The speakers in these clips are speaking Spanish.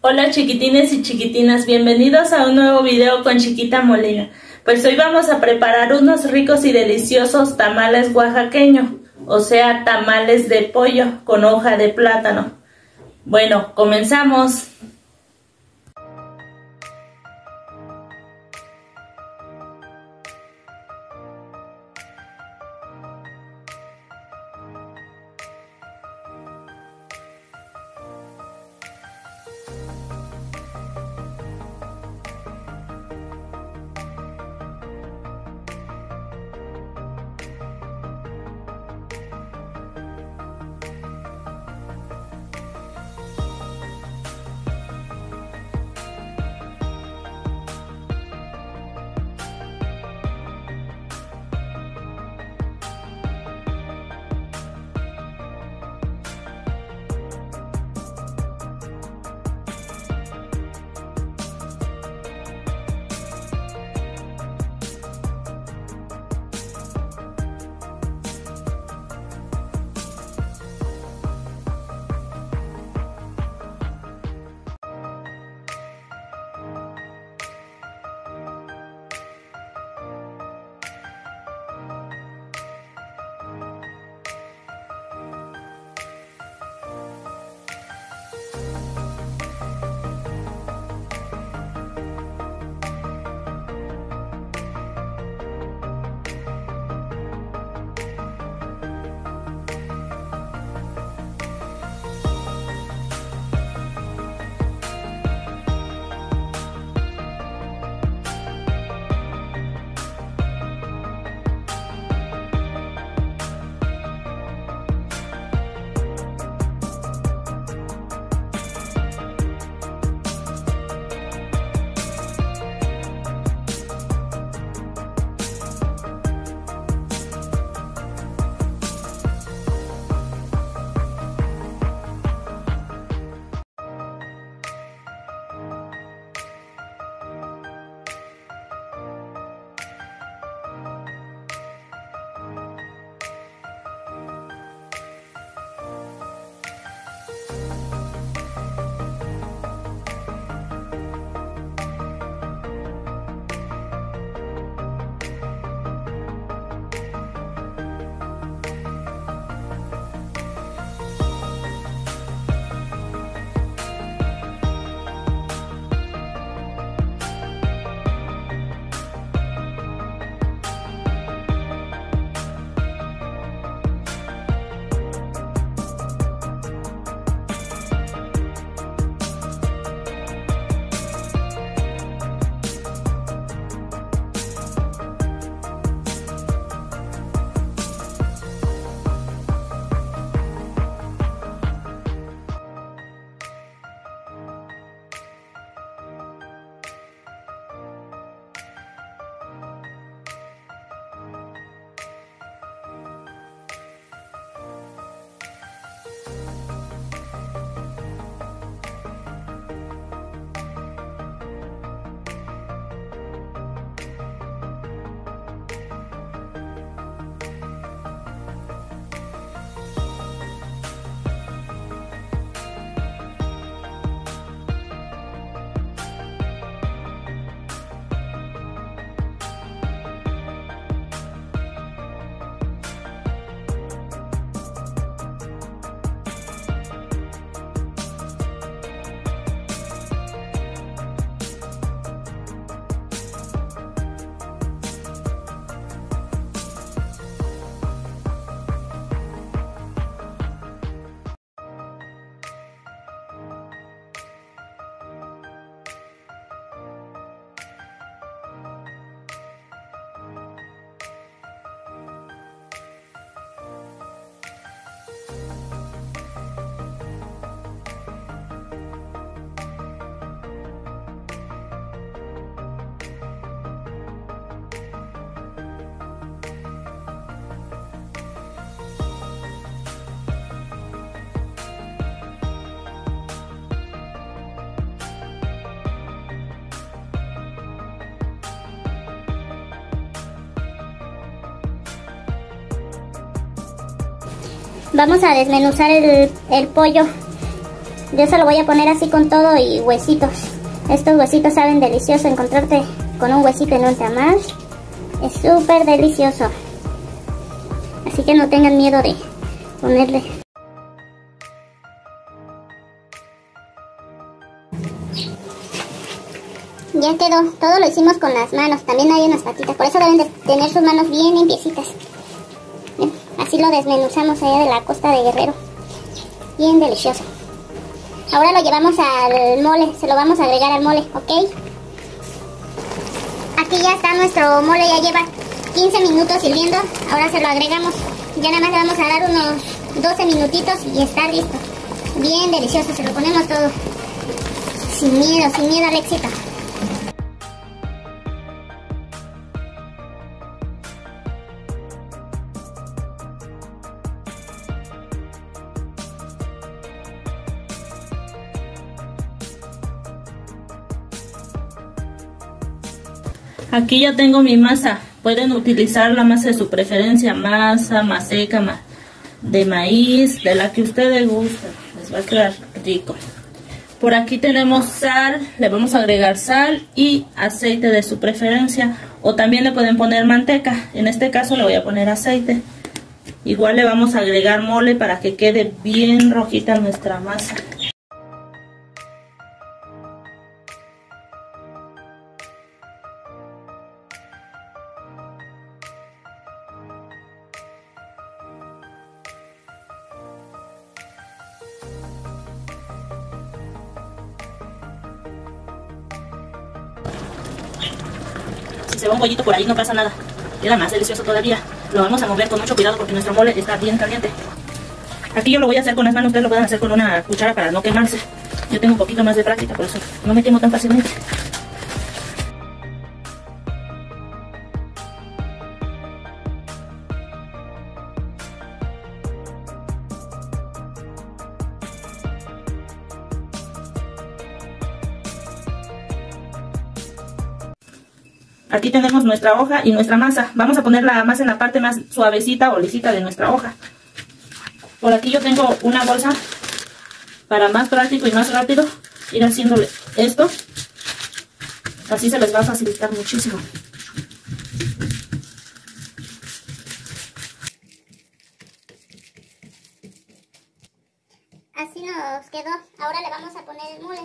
Hola chiquitines y chiquitinas, bienvenidos a un nuevo video con Chiquita Molina. Pues hoy vamos a preparar unos ricos y deliciosos tamales oaxaqueños, o sea, tamales de pollo con hoja de plátano. Bueno, comenzamos. Vamos a desmenuzar el pollo. Yo se lo voy a poner así con todo y huesitos. Estos huesitos saben delicioso. Encontrarte con un huesito en un tamal es súper delicioso. Así que no tengan miedo de ponerle. Ya quedó, todo lo hicimos con las manos, también hay unas patitas, por eso deben de tener sus manos bien limpiecitas. Bien, así lo desmenuzamos allá de la costa de Guerrero. Bien delicioso. Ahora lo llevamos al mole, se lo vamos a agregar al mole, ¿ok? Aquí ya está nuestro mole, ya lleva 15 minutos hirviendo, ahora se lo agregamos. Ya nada más le vamos a dar unos 12 minutitos y está listo. Bien delicioso, se lo ponemos todo. Sin miedo al éxito. Aquí ya tengo mi masa. Pueden utilizar la masa de su preferencia, masa, maseca, de maíz, de la que ustedes gusten. Les va a quedar rico. Por aquí tenemos sal, le vamos a agregar sal y aceite de su preferencia. O también le pueden poner manteca. En este caso le voy a poner aceite. Igual le vamos a agregar mole para que quede bien rojita nuestra masa. Si se va un pollito por ahí no pasa nada, queda más delicioso todavía. Lo vamos a mover con mucho cuidado porque nuestro mole está bien caliente. Aquí yo lo voy a hacer con las manos, ustedes lo pueden hacer con una cuchara para no quemarse. Yo tengo un poquito más de práctica, por eso no me quemo tan fácilmente. Aquí tenemos nuestra hoja y nuestra masa. Vamos a poner la masa en la parte más suavecita o lisita de nuestra hoja. Por aquí yo tengo una bolsa para más práctico y más rápido ir haciéndole esto. Así se les va a facilitar muchísimo. Así nos quedó. Ahora le vamos a poner el mole.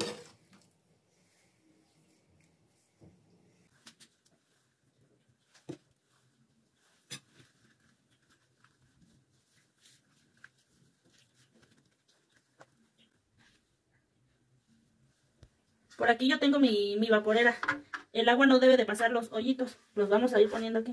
Por aquí yo tengo mi vaporera. El agua no debe de pasar los hoyitos. Los vamos a ir poniendo aquí.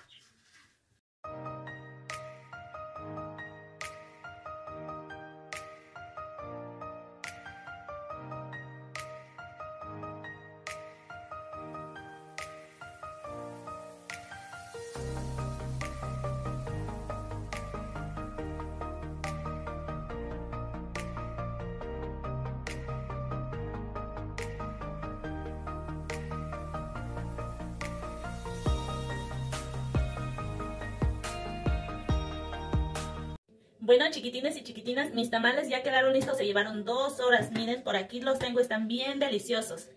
Bueno, chiquitines y chiquitinas, mis tamales ya quedaron listos, se llevaron 2 horas. Miren, por aquí los tengo, están bien deliciosos.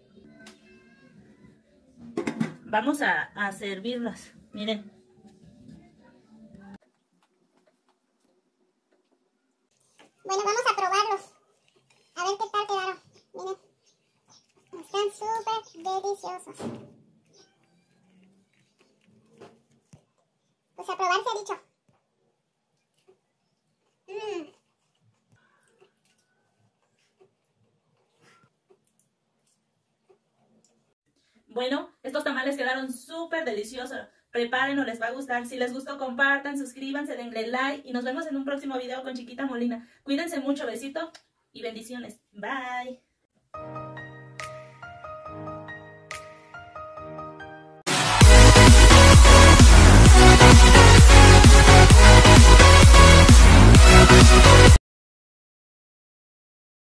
Vamos a servirlos, miren. Bueno, vamos a probarlos. A ver qué tal quedaron. Miren, están súper deliciosos. Pues a probar se ha dicho. Bueno, estos tamales quedaron súper deliciosos. Prepárenlo, les va a gustar. Si les gustó, compartan, suscríbanse, denle like y nos vemos en un próximo video con Chiquita Molina. Cuídense mucho, besito y bendiciones. Bye.